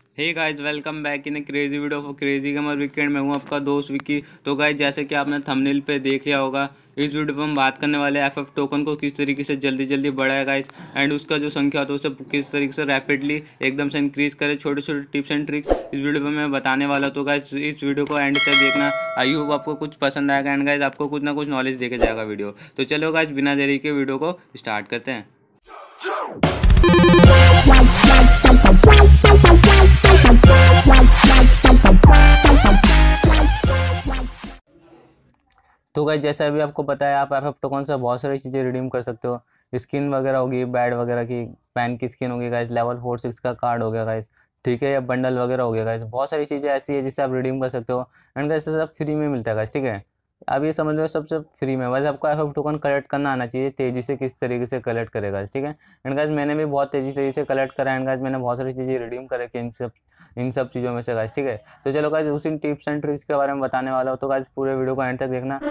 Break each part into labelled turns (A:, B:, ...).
A: Hey guys, welcome back in crazy video for crazy gamer weekend. मैं हूं आपका दोस्त विकी। तो गाइस, जैसे कि आपने थंबनेल पे देख लिया होगा, इस वीडियो पे हम बात करने वाले हैं एफएफ टोकन को किस तरीके से जल्दी जल्दी बढ़ाए गाइस, एंड उसका जो संख्या होता है उसे किस तरीके से रैपिडली एकदम से इंक्रीज करे। छोटे छोटे टिप्स एंड ट्रिक्स इस वीडियो पे मैं बताने वाला हूं। तो गाइस, इस वीडियो को एंड तक देखना। आई होप आपको कुछ पसंद आएगा एंड गाइस आपको कुछ ना कुछ नॉलेज देके जाएगा वीडियो। तो चलो गाइस, बिना देरी के वीडियो को स्टार्ट करते हैं। तो गाइस, जैसा अभी आपको पता है, आप एफएफ टोकन से बहुत सारी चीज़ें रिडीम कर सकते हो। स्किन वगैरह होगी, बैड वगैरह की, पैन की स्किन होगी गाइस, लेवल 4-6 का कार्ड हो गया गाइस, ठीक है, या बंडल वगैरह हो गया गाइस। बहुत सारी चीज़ें ऐसी है जिससे आप रिडीम कर सकते हो एंड गाइस सब फ्री में मिलता है गाइस, ठीक है। अब ये समझ लो सबसे फ्री में, बस आपको एफएफ टोकन कलेक्ट करना आना चाहिए तेज़ी से, किस तरीके से कलेक्ट करेगा, ठीक है। एंड गाइस मैंने भी बहुत तेज़ी से कलेक्ट करा एंड गाइस मैंने बहुत सारी चीज़ें रिडीम करे कि इन सब चीज़ों में से गाइस, ठीक है। तो चलो गाइस, उसी टिप्स एंड ट्रिक्स के बारे में बताने वाला हूँ। तो गाइस पूरे वीडियो को एंड तक देखना।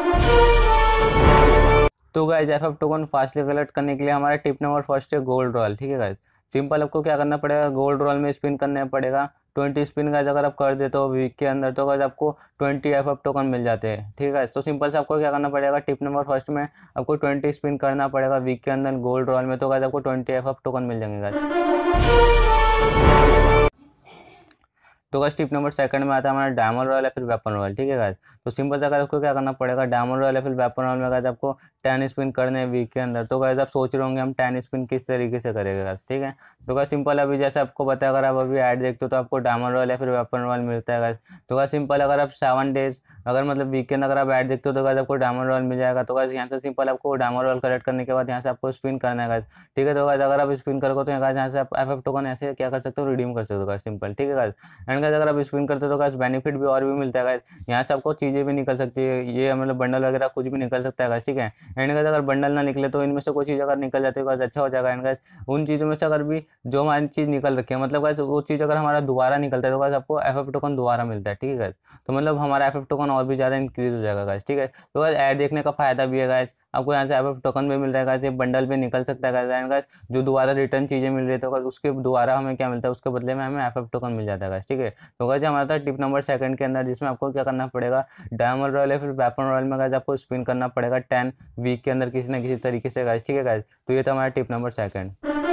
A: तो guys, FF token fastly collect करने के लिए हमारा टिप नंबर फर्स्ट है गोल्ड रॉयल, ठीक है गाइस। सिंपल आपको क्या करना पड़ेगा, गोल्ड रॉयल में स्पिन करना पड़ेगा 20 स्पिन गाइस। अगर आप कर देते हो वीक के अंदर तो गाइस आपको 20 एफएफ टोकन मिल जाते हैं, ठीक है गाइस। तो सिंपल से आपको क्या करना पड़ेगा, टिप नंबर फर्स्ट में आपको 20 स्पिन करना पड़ेगा वीक के अंदर गोल्ड रॉयल में, तो गाइस आपको 20 एफएफ टोकन मिल जाएंगे गाइस। तो गाइस टिप नंबर सेकंड में आता है हमारा डायमंड रॉयल या फिर वेपन रॉयल, ठीक है गाइस। तो सिंपल से गाइस आपको क्या करना पड़ेगा, डायमंड रॉयल या फिर वेपन रॉयल में गाइस आपको 10 स्पिन करने हैं वीक के अंदर। तो गाइस आप सोच रहे होंगे हम 10 स्पिन किस तरीके से करेंगे गाइस, ठीक है। तो गाइस सिंपल, अभी जैसे आपको पता है, अगर आप अभी ऐड देखते हो तो आपको डायमंड रॉयल या फिर वेपन रॉयल मिलता है गाइस। तो गाइस सिंपल, अगर आप 7 डेज अगर मतलब वीकेंड अगर आप ऐड देखते हो तो गाइस आपको डायमंड रॉयल मिल जाएगा। तो गाइस यहाँ से सिंपल आपको डायमंड रॉयल कलेक्ट करने के बाद यहाँ से आपको स्पिन करना है गाइस, ठीक है। तो गाइस अगर आप स्पिन करोगे तो गाइस यहाँ से आप एफएफ टोकन ऐसे क्या कर सकते हो, रिडीम कर सकते हो गाइस, सिंपल, ठीक है गाइस। एंड गाइस अगर आप स्पिन करते हो तो गाइस बेनिफिट भी और भी मिलता है गाइस। यहाँ से आपको चीज़ें भी निकल सकती है, ये मतलब बंडल वगैरह कुछ भी निकल सकता है गाइस, ठीक है। एंड गाइस अगर बंडल ना निकले तो इनमें से कोई चीज़ अगर निकल जाती है गाइस, अच्छा हो जाएगा। एंड गाइस उन चीज़ों में से अगर भी जो हमारी चीज़ निकल रखी है, मतलब गाइस वो चीज़ अगर हमारा दोबारा निकलता है तो गाइस आपको एफएफ टोकन दोबारा मिलता है, ठीक है गाइस। तो मतलब हमारा एफएफ टोकन और भी ज़्यादा इंक्रीज हो जाएगा गाइस, ठीक है। तो गाइस ऐड देखने का फायदा भी है गाइस, आपको यहाँ से एफएफ टोकन भी मिल रहा है गाइस, ये बंडल भी निकल सकता है गाइस। एंड गाइस जो दोबारा रिटर्न चीज़ें मिल रही है तो गाइस उसके दोबारा हमें क्या मिलता है, उसके बदले में हमें एफएफ टोकन मिल जाता है गाइस, ठीक है। तो गाइस हमारा था टिप नंबर सेकंड के अंदर, जिसमें आपको क्या करना पड़ेगा, डायमंड रॉयल या फिर वेपन रॉयल में गाइस आपको स्पिन करना पड़ेगा 10 वीक के अंदर किसी ना किसी तरीके से गाइस, ठीक है गाइस। तो ये था हमारा टिप नंबर सेकंड।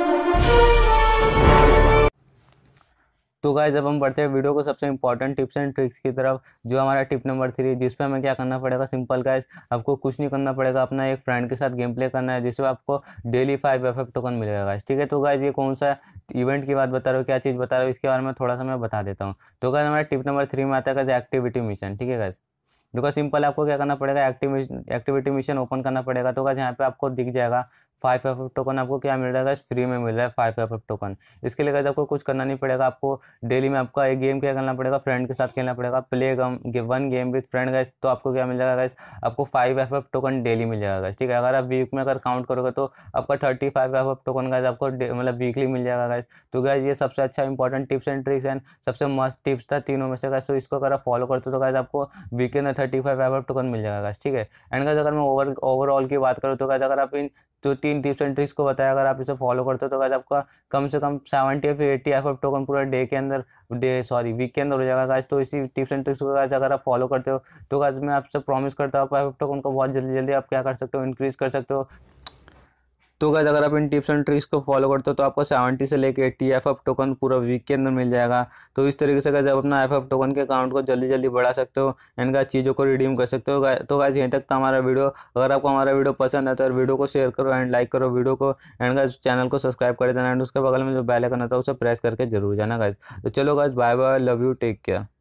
A: तो गाइस अब हम बढ़ते हैं वीडियो को सबसे इंपॉर्टेंट टिप्स एंड ट्रिक्स की तरफ, जो हमारा टिप नंबर 3, जिस पे हमें क्या करना पड़ेगा, सिंपल गाइस आपको कुछ नहीं करना पड़ेगा, अपना एक फ्रेंड के साथ गेम प्ले करना है जिसमें आपको डेली 5 एफएफ टोकन मिलेगा गाइस, ठीक है। तो गाइस ये कौन सा इवेंट की बात बता रहा हूँ, क्या चीज़ बता रहा हूँ, इसके बारे में थोड़ा सा मैं बता देता हूँ। तो गाइस हमारा टिप नंबर 3 में आता है गाइस एक्टिविटी मिशन, ठीक है गाइस। देखो सिंपल, आपको क्या करना पड़ेगा, एक्टिविटी मिशन ओपन करना पड़ेगा। तो गाइस यहाँ पे आपको दिख जाएगा 5 एफएफ टोकन आपको क्या मिल रहा है, फ्री में मिल रहा है 5 एफएफ टोकन। इसके लिए गाइस आपको कुछ करना नहीं पड़ेगा, आपको डेली में आपका एक गेम क्या करना पड़ेगा, फ्रेंड के साथ खेलना पड़ेगा, play one game with friend guys. तो आपको क्या मिल जाएगा गाइस, आपको 5 एफएफ टोकन डेली मिल जाएगा गाइस, ठीक है। अगर आप वीक में अगर काउंट करोगे तो आपका 35 एफएफ टोकन गाइस आपको मतलब वीकली मिल जाएगा गाइस। तो गाइस ये सबसे अच्छा important tips and tricks and सबसे मस्त टिप्स था तीनों में से गाइस। तो इसको अगर आप फॉलो करते हो तो गाइस आपको वीकेंड में 35 एफएफ टोकन मिल जाएगा गाइस, ठीक है। एंड गाइस अगर मैं ओवरऑल की बात करूँ तो गाइस अगर आप इन जो 3 टिप्स एंड ट्रिक्स को बताया अगर आप इसे फॉलो करते हो तो गाइस आपका कम से कम 70 या फिर 80 एफएफ टोकन पूरा वीक के अंदर हो जाएगा गाइस। तो इसी टिप्स एंड ट्रिक्स को गाइस अगर आप फॉलो करते हो तो गाइस मैं आपसे प्रॉमिस करता हूँ आप एफएफ टोकन को बहुत जल्दी जल्दी आप क्या कर सकते हो, इंक्रीज कर सकते हो। तो गाइस अगर आप इन टिप्स एंड ट्रिक्स को फॉलो करते हो तो आपको 70 से लेके 80 एफएफ टोकन पूरा वीक के अंदर मिल जाएगा। तो इस तरीके से गाइस आप अपना एफएफ टोकन के अकाउंट को जल्दी जल्दी बढ़ा सकते हो एंड गाइस चीज़ों को रिडीम कर सकते हो। तो गाइस यहीं तक था हमारा वीडियो। अगर आपको हमारा वीडियो पसंद है तो वीडियो को शेयर करो एंड लाइक करो वीडियो को, एंड गाइस चैनल को सब्सक्राइब कर देना एंड उसके बगल में जो बेल आइकन आता है उसे प्रेस करके जरूर जाना गाइस। तो चलो guys, bye bye, love you, take care.